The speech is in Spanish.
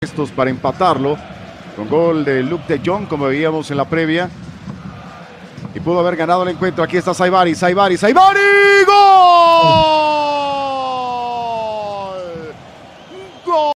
puestos para empatarlo, con gol de Luuk de Jong, como veíamos en la previa. Y pudo haber ganado el encuentro. Aquí está Saibari, ¡gol!